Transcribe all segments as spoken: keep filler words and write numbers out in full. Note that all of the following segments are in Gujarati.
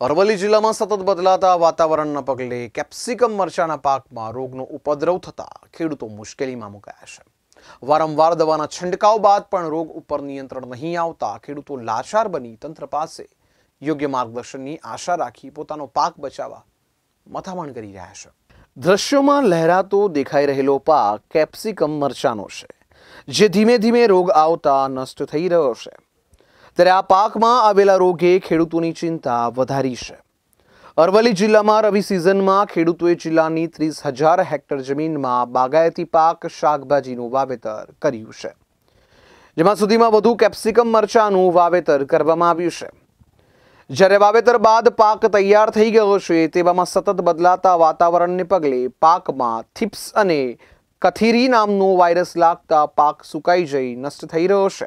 અરવલ્લી જિલ્લામાં સતત બદલાતા વાતાવરણના પગલે કેપ્સિકમ મરચાના પાકમાં રોગનો ઉપદ્રવ થતા ખેડૂતો મુશ્કેલીમાં મુકાયા છે. વારંવાર દવાના છંટકાવ બાદ પણ રોગ ઉપર નિયંત્રણ નહીં આવતા ખેડૂતો લાચાર બની તંત્ર પાસે યોગ્ય માર્ગદર્શનની આશા રાખી પોતાનો પાક બચાવવા મથામણ કરી રહ્યા છે. દ્રશ્યોમાં લહેરાતો દેખાઈ રહેલો પાક કેપ્સિકમ મરચાનો છે, જે ધીમે ધીમે રોગ આવતા નષ્ટ થઈ રહ્યો છે. ત્યારે આ પાકમાં આવેલા રોગે ખેડૂતોની ચિંતા વધારી છે. અરવલ્લી જિલ્લામાં રવિ સિઝનમાં ખેડૂતોએ જિલ્લાની ત્રીસ હજાર હેક્ટર જમીનમાં બાગાયતી પાક શાકભાજીનું વાવેતર કર્યું છે, જેમાં સુધીમાં વધુ કેપ્સિકમ મરચાનું વાવેતર કરવામાં આવ્યું છે. જ્યારે વાવેતર બાદ પાક તૈયાર થઈ ગયો છે, તેવામાં સતત બદલાતા વાતાવરણને પગલે પાકમાં થિપ્સ અને કથીરી નામનો વાયરસ લાગતા પાક સુકાઈ જઈ નષ્ટ થઈ રહ્યો છે,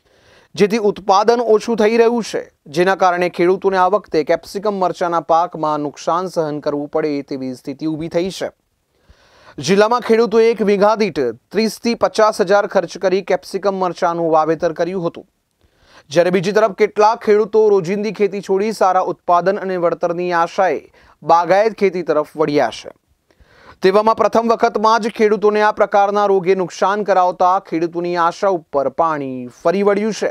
જેથી ઉત્પાદન ઓછું થઈ રહ્યું છે. જેના કારણે ખેડૂતોને આ વખતે કેપ્સિકમ મરચાના પાકમાં નુકસાન સહન કરવું પડે તેવી સ્થિતિ ઊભી થઈ છે. જિલ્લામાં ખેડૂતોએ એક વીઘા દીઠ ત્રીસથી પચાસ હજાર ખર્ચ કરી કેપ્સિકમ મરચાનું વાવેતર કર્યું હતું. જ્યારે બીજી તરફ કેટલાક ખેડૂતો રોજિંદી ખેતી છોડી સારા ઉત્પાદન અને વળતરની આશાએ બાગાયત ખેતી તરફ વળ્યા છે. તેવામાં પ્રથમ વખતમાં જ ખેડૂતોને આ પ્રકારના રોગે નુકસાન કરાવતા ખેડૂતોની આશા ઉપર પાણી ફરી વળ્યું છે.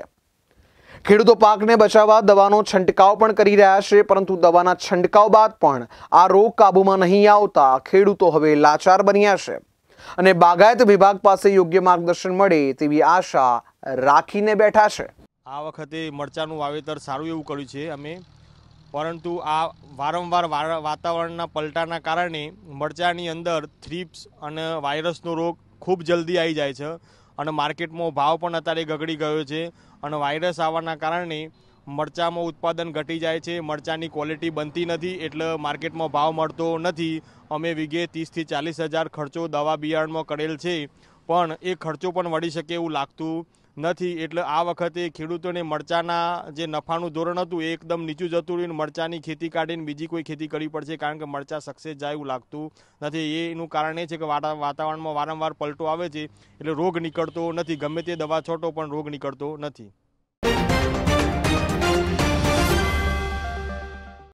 ખેડૂતો પાકને બચાવવા દવાનો છંટકાવ પણ કરી રહ્યા છે, પરંતુ દવાના છંટકાવ બાદ પણ આ રોગ કાબૂમાં નહીં આવતા ખેડૂતો હવે લાચાર બન્યા છે અને બાગાયત વિભાગ પાસે યોગ્ય માર્ગદર્શન મળે તેવી આશા રાખીને બેઠા છે. આ વખતે મરચાનું વાવેતર સારું એવું કર્યું છે અમે, પરંતુ આ વારંવાર વાતાવરણના પલટાના કારણે મરચાની અંદર થ્રીપ્સ અને વાયરસનો રોગ ખૂબ જલ્દી આવી જાય છે અને માર્કેટમાં ભાવ પણ અત્યારે ગગડી ગયો છે. અને વાયરસ આવવાના કારણે મરચામાં ઉત્પાદન ઘટી જાય છે, મરચાની ક્વોલિટી બનતી નથી, એટલે માર્કેટમાં ભાવ મળતો નથી. અમે વીઘે ત્રીસથી ચાલીસ હજાર ખર્ચો દવા બિયારણમાં કરેલ છે, પણ એ ખર્ચો પણ વળી શકે એવું લાગતું નથી. એટલે આ વખતે ખેડૂતોને મરચાના જે નફાનું ધોરણ હતું એ એકદમ નીચું જતું રહ્યું. મરચાની ખેતી કાઢીને બીજી કોઈ ખેતી કરવી પડશે, કારણ કે મરચા સક્સેસ જાય એવું લાગતું નથી. એનું કારણ એ છે કે વાતાવરણમાં વારંવાર પલટો આવે છે, એટલે રોગ નીકળતો નથી. ગમે તે દવા છોટો પણ રોગ નીકળતો નથી.